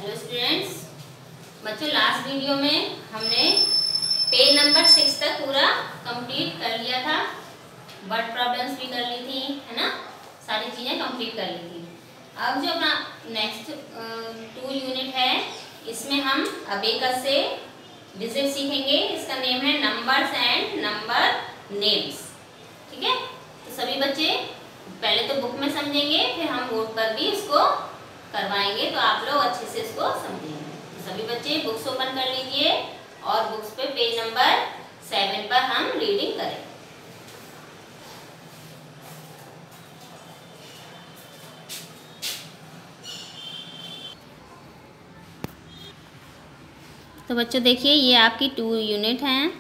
Hello students, बच्चों last video में हमने पेज नंबर 6 तक पूरा कंप्लीट कर लिया था। वर्ड प्रॉब्लम्स भी कर ली थी, है ना, सारी चीज़ें कंप्लीट कर ली थी। अब जो अपना नेक्स्ट 2 यूनिट है, इसमें हम अबेकस से डिजिट सीखेंगे। इसका नेम है नंबर्स एंड नंबर नेम्स। ठीक है, तो सभी बच्चे पहले तो बुक में समझेंगे, फिर हम बोर्ड पर भी इसको करवाएंगे, तो आप लोग अच्छे से इसको समझेंगे। तो सभी बच्चे बुक्स ओपन कर लीजिए और बुक्स पे पेज नंबर 7 पर हम रीडिंग करें। तो बच्चों देखिए, ये आपकी 2 यूनिट हैं,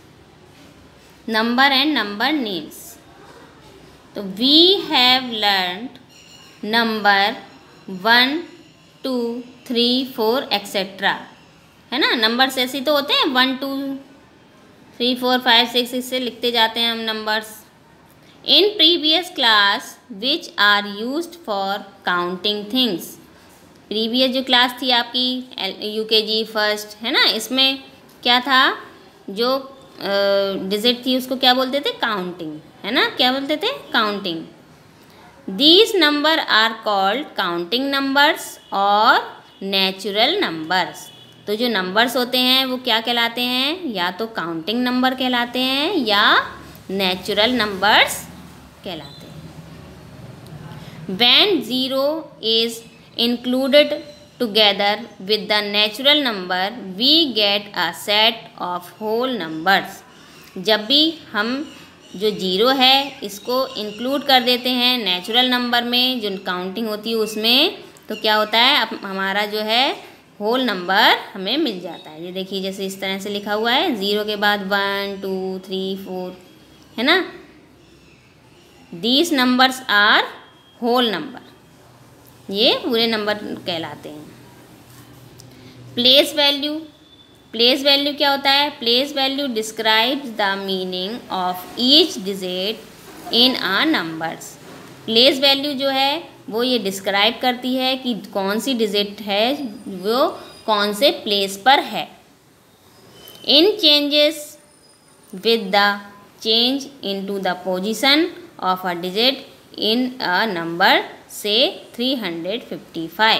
नंबर एंड नंबर नेम्स। तो we have learned number 1, 2, 3, 4 etcetera, है ना। नंबर्स ऐसे तो होते हैं 1, 2, 3, 4, 5, 6 इससे लिखते जाते हैं हम numbers. In previous class which are used for counting things. Previous जो क्लास थी आपकी UKG फर्स्ट, है ना, इसमें क्या था, जो डिजिट थी उसको क्या बोलते थे, काउंटिंग, है ना, क्या बोलते थे, counting. These number are called counting numbers और natural numbers। तो जो नंबर्स होते हैं वो क्या कहलाते हैं, या तो काउंटिंग नंबर कहलाते हैं या नेचुरल नंबर्स कहलाते हैं। When 0 is included together with the natural number, we get a set of whole numbers। जब भी हम जो 0 है इसको इंक्लूड कर देते हैं नेचुरल नंबर में, जो काउंटिंग होती है उसमें, तो क्या होता है, अब हमारा जो है होल नंबर हमें मिल जाता है। ये देखिए, जैसे इस तरह से लिखा हुआ है, 0 के बाद 1, 2, 3, 4, है ना। These numbers are whole number, ये पूरे नंबर कहलाते हैं। प्लेस वैल्यू, प्लेस वैल्यू क्या होता है, place value describes the meaning of each digit in a numbers. Place value जो है वो ये डिस्क्राइब करती है कि कौन सी डिजिट है वो कौन से प्लेस पर है। In changes with the change into the position of a digit in a number से 355।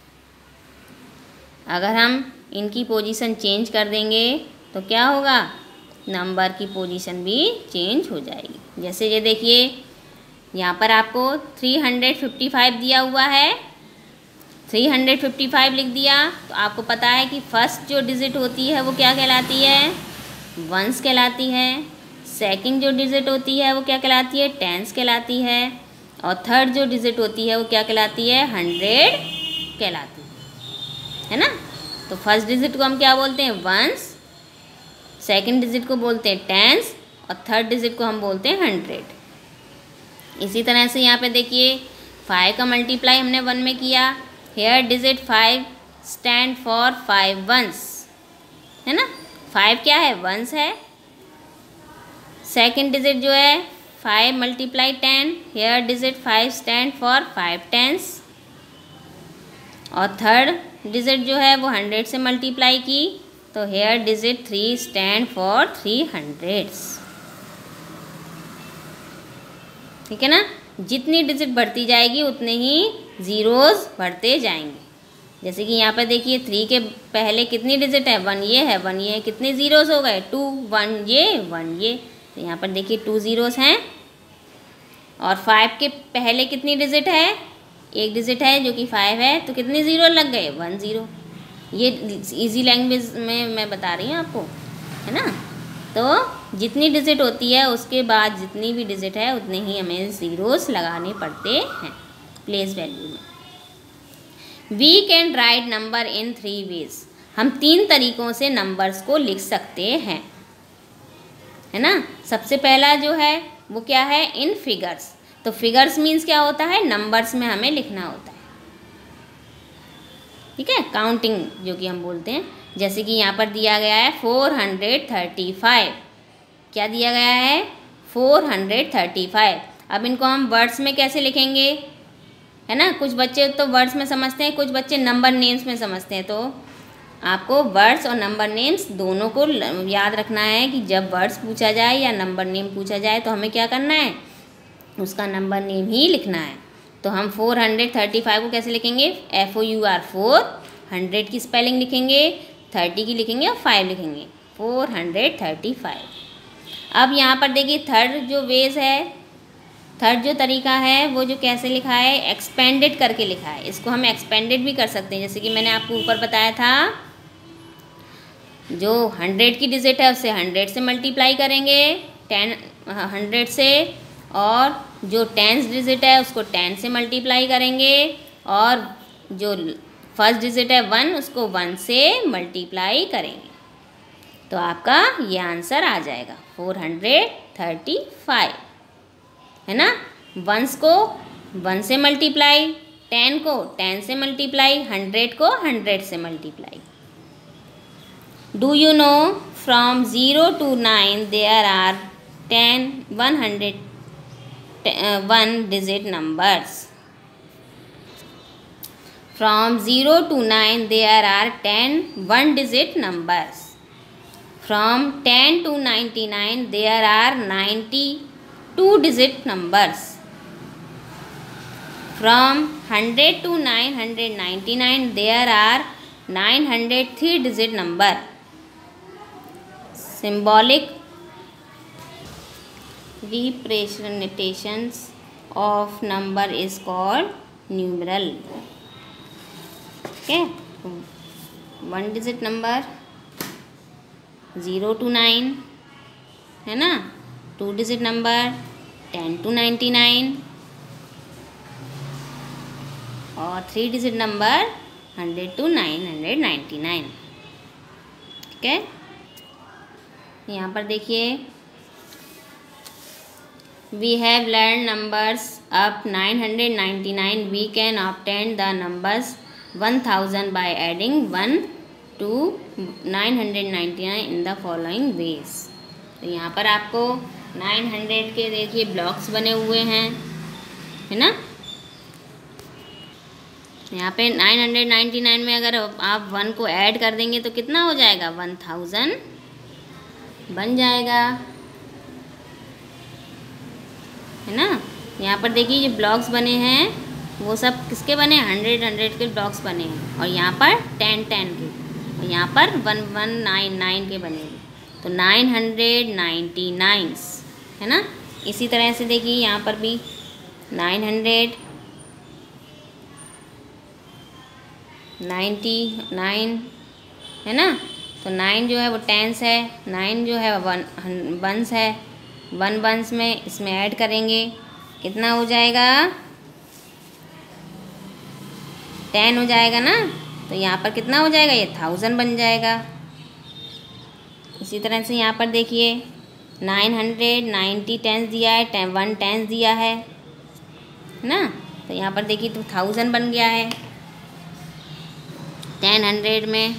अगर हम इनकी पोजीशन चेंज कर देंगे तो क्या होगा, नंबर की पोजीशन भी चेंज हो जाएगी। जैसे ये देखिए, यहाँ पर आपको 355 दिया हुआ है, 355 लिख दिया, तो आपको पता है कि फर्स्ट जो डिजिट होती है वो क्या कहलाती है, वंस कहलाती है। सेकंड जो डिजिट होती है वो क्या कहलाती है, टेंस कहलाती है। और थर्ड जो डिजिट होती है वो क्या कहलाती है, 100 कहलाती है ना। तो फर्स्ट डिजिट को हम क्या बोलते हैं, वंस, सेकंड डिजिट को बोलते हैं टेंस, और थर्ड डिजिट को हम बोलते हैं 100। इसी तरह से यहाँ पे देखिए, 5 का मल्टीप्लाई हमने 1 में किया। Here digit 5 stand for 5 ones, है ना। 5 क्या है, वंस है। सेकंड डिजिट जो है 5 multiply 10, here digit 5 stand for 5 tens. और थर्ड डिजिट जो है वो 100 से मल्टीप्लाई की, तो हेयर डिजिट 3 स्टैंड फॉर 300। ठीक है ना। जितनी डिजिट बढ़ती जाएगी उतने ही ज़ीरोज़ बढ़ते जाएंगे। जैसे कि यहाँ पर देखिए, 3 के पहले कितनी डिजिट है, 1 ये है, 1 ये है, कितने ज़ीरोज़ हो गए, 2, 1 ये, 1 ये। तो यहाँ पर देखिए 2 ज़ीरोज़ हैं। और 5 के पहले कितनी डिजिट है, एक डिजिट है जो कि 5 है, तो कितने ज़ीरो लग गए, 1 ज़ीरो। ये इजी लैंग्वेज में मैं बता रही हूँ आपको, है ना। तो जितनी डिजिट होती है उसके बाद जितनी भी डिजिट है उतने ही हमें ज़ीरोस लगाने पड़ते हैं प्लेस वैल्यू में। We can write number in 3 ways. हम 3 तरीक़ों से नंबर्स को लिख सकते हैं, है ना। सबसे पहला जो है वो क्या है, इन फिगर्स। तो फिगर्स मीन्स क्या होता है, नंबर्स में हमें लिखना होता है, ठीक है, काउंटिंग जो कि हम बोलते हैं। जैसे कि यहाँ पर दिया गया है 435, क्या दिया गया है, 435। अब इनको हम वर्ड्स में कैसे लिखेंगे, है ना। कुछ बच्चे तो वर्ड्स में समझते हैं, कुछ बच्चे नंबर नेम्स में समझते हैं। तो आपको वर्ड्स और नंबर नेम्स दोनों को याद रखना है कि जब वर्ड्स पूछा जाए या नंबर नेम पूछा जाए तो हमें क्या करना है, उसका नंबर नेम ही लिखना है। तो हम 435 को कैसे लिखेंगे, FOUR 4, 100 की स्पेलिंग लिखेंगे, 30 की लिखेंगे और 5 लिखेंगे, 435। अब यहाँ पर देखिए थर्ड जो वेज है, थर्ड जो तरीका है वो जो कैसे लिखा है, एक्सपेंडेड करके लिखा है। इसको हम एक्सपेंडेड भी कर सकते हैं, जैसे कि मैंने आपको ऊपर बताया था, जो 100 की डिजिट है उससे 100 से मल्टीप्लाई करेंगे 100 से, और जो 10th डिजिट है उसको 10 से मल्टीप्लाई करेंगे, और जो फर्स्ट डिजिट है 1 उसको 1 से मल्टीप्लाई करेंगे। तो आपका ये आंसर आ जाएगा 435, है ना। 1 को 1 से मल्टीप्लाई, 10 को 10 से मल्टीप्लाई, 100 को 100 से multiply. Do you know from 0 to 9 there are 101 digit numbers. From 0 to 9 there are 10 one digit numbers. From 10 to 99 there are 92 digit numbers. From 100 to 999 there are 903 digit number. Symbolic representations of number is called numeral. Okay, 1 digit number 0 to 9, है ना, 2 digit number 10 to 99, और 3 digit number 100 to 999। ठीक है, यहाँ पर देखिए, we have learned numbers up 999. We can obtain the numbers 1000 by adding 1 to 999 in the following ways. तो यहाँ पर आपको 900 के देखिए ब्लॉक्स बने हुए हैं, है ना। यहाँ पे 999 में अगर आप 1 को ऐड कर देंगे तो कितना हो जाएगा, 1000 बन जाएगा, है ना। यहाँ पर देखिए ये ब्लॉक्स बने हैं वो सब किसके बने, 100 के ब्लॉक्स बने हैं, और यहाँ पर 10 के, और यहाँ पर 1199 के बने हैं। तो 999, है ना। इसी तरह से देखिए यहाँ पर भी 999, है ना। तो 9 जो है वो 10s है, 9 जो है 1s है, 1 1s में इसमें ऐड करेंगे कितना हो जाएगा, 10 हो जाएगा ना। तो यहाँ पर कितना हो जाएगा, ये 1000 बन जाएगा। इसी तरह से यहाँ पर देखिए 990 10s दिया है, 1 10s दिया है ना। तो यहाँ पर देखिए तो 1000 बन गया है 10 100 में,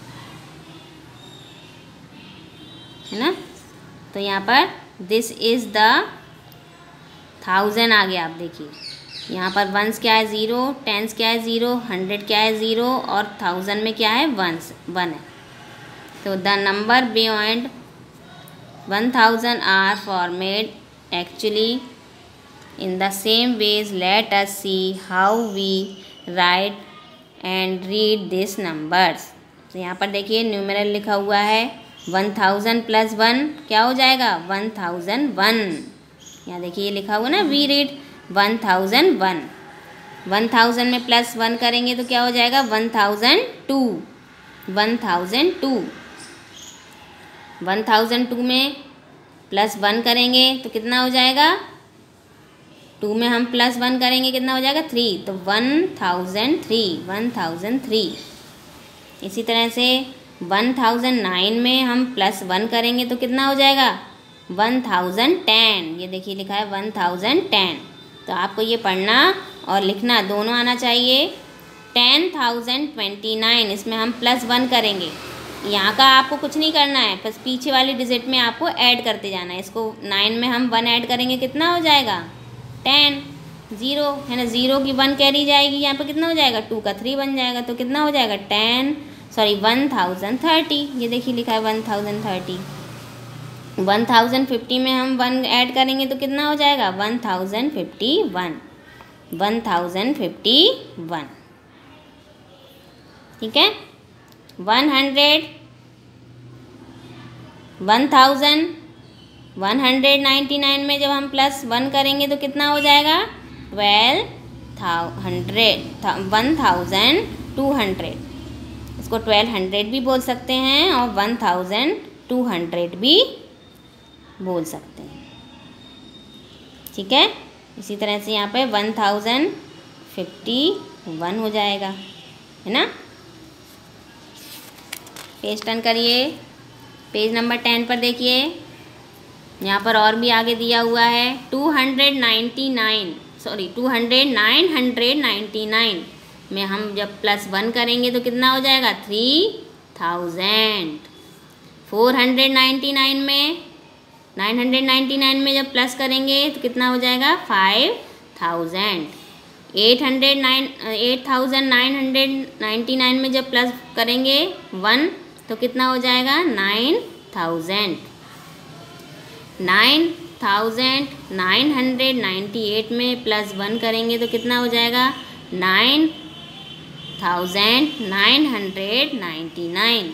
है ना। तो यहाँ पर दिस इज़ द 1000 आ गया। आप देखिए यहाँ पर 1s क्या है 0, 10s क्या है 0, 100 क्या है 0, और 1000 में क्या है 1 है। तो the number beyond 1000 are formed actually in the same ways. Let us see how we write and read this numbers. तो यहाँ पर देखिए न्यूमेरल लिखा हुआ है 1000 + 1 क्या हो जाएगा, 1001। यहाँ देखिए ये लिखा हुआ ना, वी रीड 1001। 1000 में +1 करेंगे तो क्या हो जाएगा, 1002। 1002 में +1 करेंगे तो कितना हो जाएगा, 2 में हम +1 करेंगे कितना हो जाएगा, 3। तो 1003। इसी तरह से 1009 में हम +1 करेंगे तो कितना हो जाएगा, 1010। ये देखिए लिखा है 1010। तो आपको ये पढ़ना और लिखना दोनों आना चाहिए। 10,029 इसमें हम +1 करेंगे। यहाँ का आपको कुछ नहीं करना है, बस पीछे वाली डिजिट में आपको ऐड करते जाना है। इसको 9 में हम 1 ऐड करेंगे कितना हो जाएगा, 10। ज़ीरो है ना, ज़ीरो की 1 कैरी जाएगी, यहाँ पे कितना हो जाएगा 2 का 3 बन जाएगा, तो कितना हो जाएगा 1030। ये देखिए लिखा है 1030। 1050 में हम 1 ऐड करेंगे तो कितना हो जाएगा 1051। ठीक है। 100, 1199 में जब हम +1 करेंगे तो कितना हो जाएगा 1200। इसको 1200 भी बोल सकते हैं और 1200 भी बोल सकते हैं। ठीक है। इसी तरह से यहाँ पे 1051 हो जाएगा, है ना। पेज टर्न करिए, पेज नंबर 10 पर देखिए, यहाँ पर और भी आगे दिया हुआ है 999 में हम जब +1 करेंगे तो कितना हो जाएगा 3000। 999 में जब प्लस करेंगे तो कितना हो जाएगा 5000। 8999 में जब प्लस करेंगे 1 तो कितना हो जाएगा 9000। 9998 में +1 करेंगे तो कितना हो जाएगा 9999।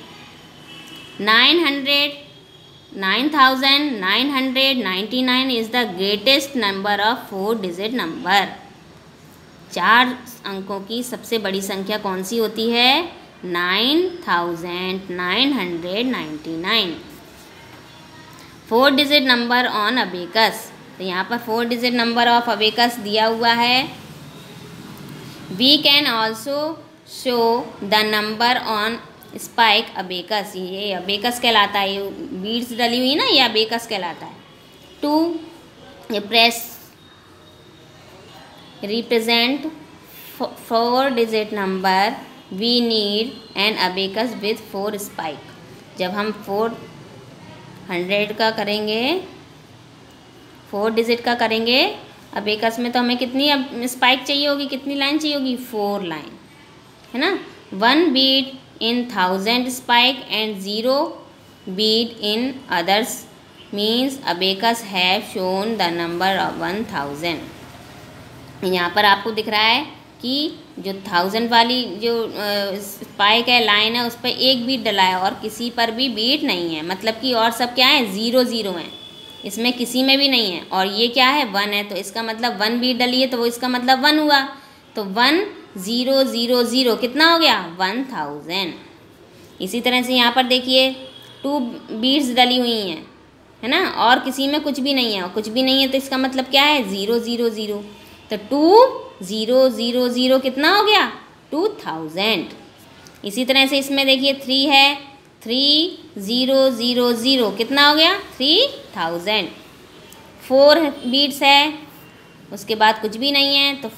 9999 is the greatest number of 4-digit number। 4 अंकों की सबसे बड़ी संख्या कौन सी होती है 9999। 4-digit नंबर ऑन अबेकस, तो यहाँ पर 4-digit नंबर ऑफ अबेकस दिया हुआ है। We can also show the number on spike abacus, ये अबेकस कहलाता है, ये बीड्स डली हुई ना, ये अबेकस कहलाता है। 2 press represent 4-digit number, we need an abacus with 4 spike. जब हम 400 का करेंगे, 4-digit का करेंगे अबेकस में, तो हमें कितनी स्पाइक चाहिए होगी, कितनी लाइन चाहिए होगी 4 लाइन, है ना। 1 beat in 1000 spike and 0 bead in others means abacus have shown the number of 1000। यहाँ पर आपको दिख रहा है कि जो 1000 वाली जो स्पाइक है, लाइन है, उस पर एक बीट डला है और किसी पर भी बीट नहीं है, मतलब कि और सब क्या है 0 हैं, इसमें किसी में भी नहीं है। और ये क्या है 1 है, तो इसका मतलब 1 बीट डली है, तो वो इसका मतलब 1 हुआ, तो 1000 कितना हो गया 1000। इसी तरह से यहाँ पर देखिए 2 बीट्स डली हुई हैं, है ना, और किसी में कुछ भी नहीं है, और कुछ भी नहीं है तो इसका मतलब क्या है 000, तो 2000 कितना हो गया 2000। इसी तरह से इसमें देखिए 3 है, 3000 कितना हो गया 3000। 4 बीट्स है, उसके बाद कुछ भी नहीं है, तो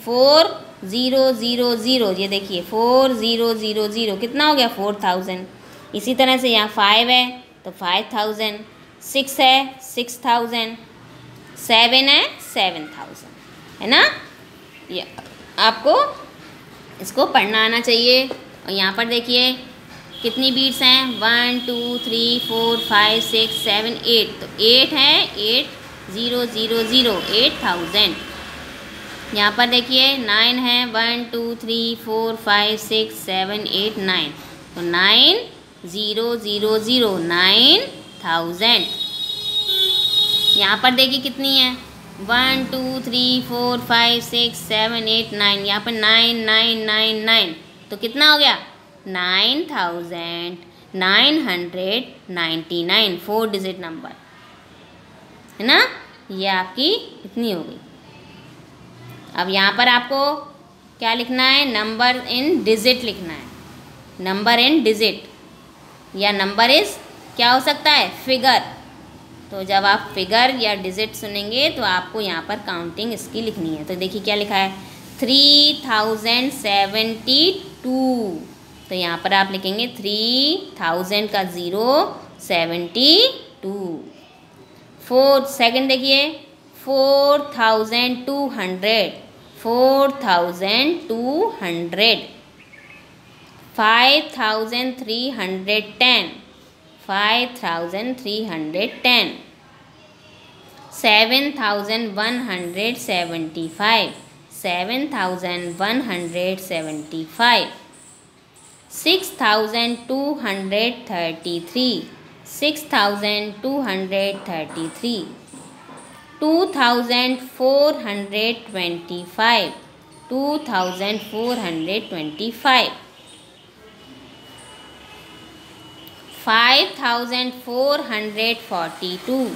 4000, ये देखिए 4000 कितना हो गया 4000। इसी तरह से यहाँ 5 है तो 5000, 6 है 6000, 7 है 7000, है ना। ये आपको इसको पढ़ना आना चाहिए। और यहाँ पर देखिए कितनी बीट्स हैं 1 2 3 4 5 6 7 8, तो 8 है 8000, 8000। यहाँ पर देखिए 9 है 1 2 3 4 5 6 7 8 9, तो 9000, 9000। यहाँ पर देखिए कितनी है 1 2 3 4 5 6 7 8 9, यहाँ पर 9999, तो कितना हो गया 9999, 4-digit नंबर, है ना। ये आपकी इतनी हो गई। अब यहाँ पर आपको क्या लिखना है नंबर इन डिजिट लिखना है, नंबर इन डिजिट, या नंबर इज क्या हो सकता है फिगर। तो जब आप फिगर या डिजिट सुनेंगे तो आपको यहाँ पर काउंटिंग इसकी लिखनी है। तो देखिए क्या लिखा है 3072, तो यहाँ पर आप लिखेंगे 3000 का 0 72। 4 सेकंड देखिए 4200, 4200, 5310, 5310, 7175, 7175, 6233, 6233, 2425, 2425, 5442,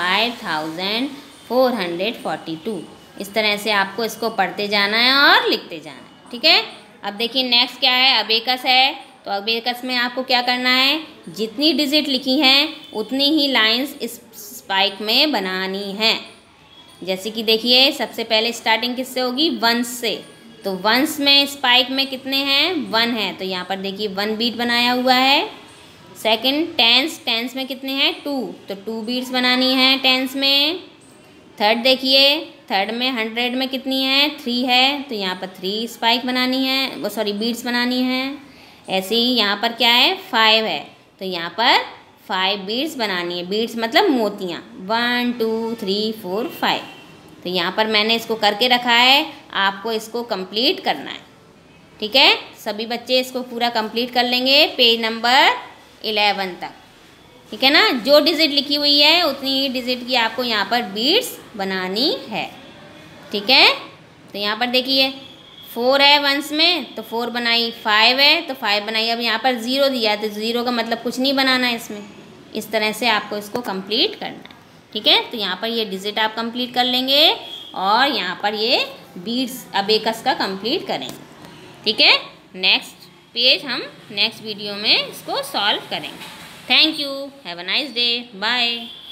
5442। इस तरह से आपको इसको पढ़ते जाना है और लिखते जाना है, ठीक है। अब देखिए नेक्स्ट क्या है, अबेकस है। तो अबेकस में आपको क्या करना है, जितनी डिजिट लिखी हैं उतनी ही लाइंस इस स्पाइक में बनानी है। जैसे कि देखिए सबसे पहले स्टार्टिंग किससे होगी, वंस से। तो वंस में स्पाइक में कितने हैं, 1 है, तो यहाँ पर देखिए 1 बीट बनाया हुआ है। सेकंड टेंस, टेंस में कितने हैं, 2, तो 2 बीट्स बनानी है टेंस में। थर्ड देखिए, थर्ड में 100 में कितनी है, 3 है, तो यहाँ पर 3 स्पाइक बनानी है, वो सॉरी बीट्स बनानी है। ऐसे ही यहाँ पर क्या है, 5 है, तो यहाँ पर 5 बीट्स बनानी है। बीट्स मतलब मोतियाँ, 1 2 3 4 5। तो यहाँ पर मैंने इसको करके रखा है, आपको इसको कंप्लीट करना है, ठीक है। सभी बच्चे इसको पूरा कंप्लीट कर लेंगे पेज नंबर 11 तक, ठीक है ना। जो डिजिट लिखी हुई है उतनी ही डिजिट की आपको यहाँ पर बीट्स बनानी है, ठीक है। तो यहाँ पर देखिए 4 है वंस में, तो 4 बनाई, 5 है तो 5 बनाई। अब यहाँ पर 0 दिया है तो 0 का मतलब कुछ नहीं बनाना है इसमें। इस तरह से आपको इसको कंप्लीट करना है, ठीक है। तो यहाँ पर ये डिजिट आप कंप्लीट कर लेंगे और यहाँ पर ये बीट्स अबेकस का कंप्लीट करेंगे, ठीक है। नेक्स्ट पेज हम नेक्स्ट वीडियो में इसको सॉल्व करेंगे। Thank you, have a nice day, bye.